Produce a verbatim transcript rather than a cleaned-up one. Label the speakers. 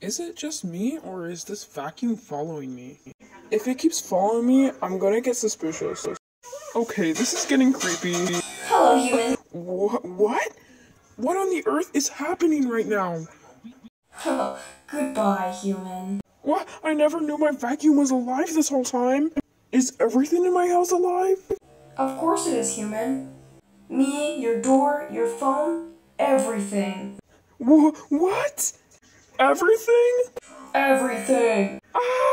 Speaker 1: Is it just me, or is this vacuum following me? If it keeps following me, I'm gonna get suspicious. Okay, this is getting creepy.
Speaker 2: Hello, human.
Speaker 1: Wh- what? What on the earth is happening right now?
Speaker 2: Oh, goodbye, human.
Speaker 1: What? I never knew my vacuum was alive this whole time. Is everything in my house alive?
Speaker 2: Of course it is, human. Me, your door, your phone, everything.
Speaker 1: Wh- what? Everything?
Speaker 2: Everything.
Speaker 1: Ah!